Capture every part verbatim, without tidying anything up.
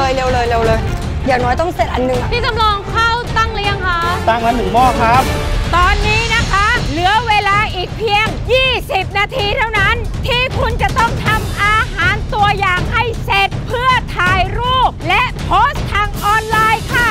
เลยเร็วเลยเร็วเลยอย่างน้อยต้องเสร็จอันหนึ่งพี่จำลองข้าวตั้งหรือยังคะตั้งแล้วหนึ่งหม้อครับตอนนี้นะคะเหลือเวลาอีกเพียงยี่สิบนาทีเท่านั้นที่คุณจะต้องทำอาหารตัวอย่างให้เสร็จเพื่อถ่ายรูปและโพสต์ทางออนไลน์ค่ะ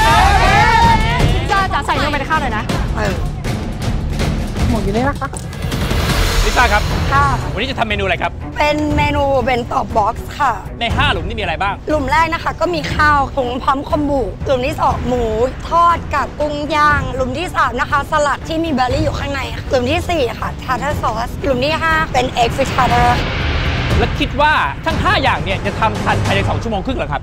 จะจะใส่ลงไปในข้าวเลยนะหมดอยู่นี่นะคะลิซ่าครับค่ะวันนี้จะทำเมนูอะไรครับเป็นเมนูเป็นต่อบ็อกซ์ค่ะในห้าหลุมนี่มีอะไรบ้างหลุมแรกนะคะก็มีข้าวหุงพร้อมคอมบุหลุมที่สองหมูทอดกับกุ้งย่างหลุมที่สามนะคะสลัดที่มีเบอร์รี่อยู่ข้างในหลุมที่สี่ค่ะทาร์ทาร์ซอสหลุมที่ห้าเป็นเอ็กฟิชทาร์เตอร์และคิดว่าทั้งห้าอย่างเนี่ยจะทำทันภายในสองชั่วโมงครึ่งหรอครับ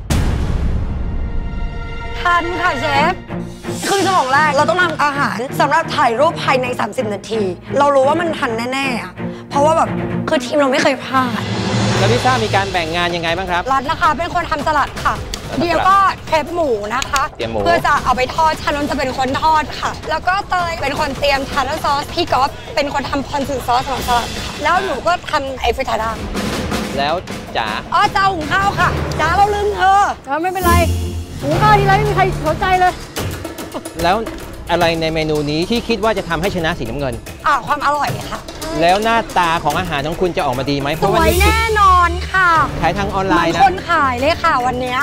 ทันค่ะเชฟครึ่งชั่วโมงแรกเราต้องทำอาหารสำหรับถ่ายรูปภายในสามสิบนาทีเรารู้ว่ามันทันแน่ๆอ่ะเพราะว่าแบบคือทีมเราไม่เคยพลาดแล้วลิซ่ามีการแบ่งงานยังไงบ้างครับรัฐนะคะเป็นคนทำสลัดค่ะเดียวก็เทปหมูนะคะเพื่อจะเอาไปทอดชานนท์จะเป็นคนทอดค่ะแล้วก็เตยเป็นคนเตรียมทาร์ตซอสพี่ก๊อฟเป็นคนทำพอนซึซอสของสลัดค่ะแล้วหนูก็ทำไอฟิทาด้าแล้วจ๋าอ๋อจ้าหุงข้าวค่ะจ้าเราลืมเธอเออไม่เป็นไรหุงข้าวทีไรไม่มีใครสนใจเลยแล้วอะไรในเมนูนี้ที่คิดว่าจะทำให้ชนะสีน้ำเงินอ่าความอร่อยค่ะแล้วหน้าตาของอาหารของคุณจะออกมาดีไหมเพราะว่าสวยแน่นอนค่ะขายทางออนไลน์นะคนขายเลยค่ะวันนี้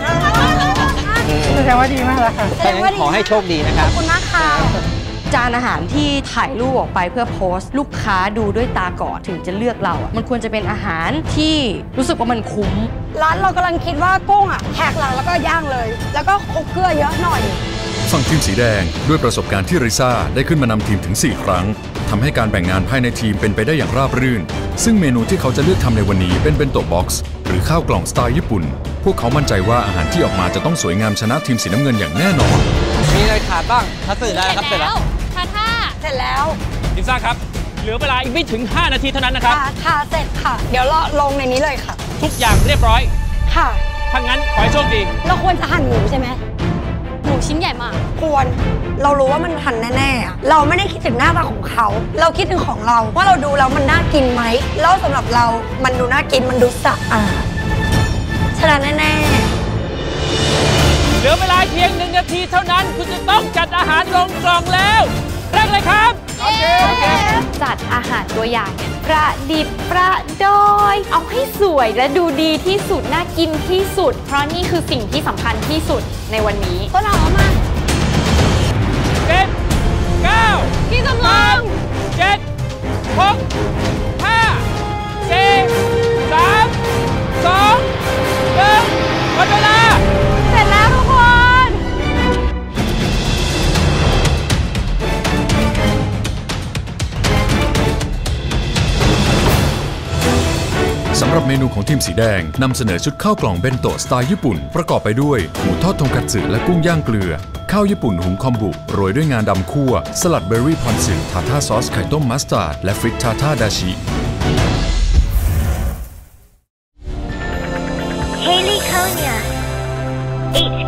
แสดงว่าดีมากแล้วค่ะแสดงว่าขอให้โชคดีนะครับขอบคุณมากค่ะจานอาหารที่ถ่ายรูปออกไปเพื่อโพสต์ลูกค้าดูด้วยตาก่อนถึงจะเลือกเราอ่ะมันควรจะเป็นอาหารที่รู้สึกว่ามันคุ้มร้านเรากำลังคิดว่ากุ้งอ่ะแหกหลังแล้วก็ย่างเลยแล้วก็คลุกเกลือเยอะหน่อยฝั่งทีมสีแดงด้วยประสบการณ์ที่ริซ่าได้ขึ้นมานำทีมถึงสี่ครั้งทำให้การแบ่งงานภายในทีมเป็นไปได้อย่างราบรื่นซึ่งเมนูที่เขาจะเลือกทำในวันนี้เป็นเบนโตะบ็อกซ์หรือข้าวกล่องสไตล์ญี่ปุ่นพวกเขามั่นใจว่าอาหารที่ออกมาจะต้องสวยงามชนะทีมสีน้ำเงินอย่างแน่นอนมีอะไรขาดบ้างทัศน์ได้ครับเสร็จแล้วค่ะท่าเสร็จแล้วลิซ่าครับเหลือเวลาอีกไม่ถึงห้านาทีเท่านั้นนะครับค่ะเสร็จค่ะเดี๋ยวเราลงในนี้เลยค่ะทุกอย่างเรียบร้อยค่ะถ้างั้นขอให้โชคดีเราควรจะหั่นหมูใช่ไหมหมูชิ้นใหญ่มากควรเรารู้ว่ามันทันแน่ๆเราไม่ได้คิดถึงหน้าตาของเขาเราคิดถึงของเราว่าเราดูแล้วมันน่ากินไหมแล้วสำหรับเรามันดูน่ากินมันดูสะอาดชนะแน่ๆเหลือเวลาเพียงหนึ่งนาทีเท่านั้นคุณจะต้องจัดอาหารลงกล่องแล้วเริ่มเลยครับโอเคโอเคจัดอาหารตัวอย่างประดิษฐ์ประดอยเอาให้สวยและดูดีที่สุดน่ากินที่สุดเพราะนี่คือสิ่งที่สำคัญที่สุดในวันนี้ต้นหอมมาเจ็ดเก้าพี่จำลองเจ็ดหกห้าสี่สามสองหนึ่งหมดเวลาเสร็จแล้วทุกคนสำหรับเมนูของทีมสีแดงนำเสนอชุดข้าวกล่องเบนโตะสไตล์ญี่ปุ่นประกอบไปด้วยหมูทอดทงคัตสึและกุ้งย่างเกลือข้าวญี่ปุ่นหุงคอมบุโรยด้วยงาดำคั่วสลัดเบอร์รี่พอนสึทาท่าซอสไข่ต้มมัสตาร์ดและฟริตทาท่าดาชิ Haley Konya เอช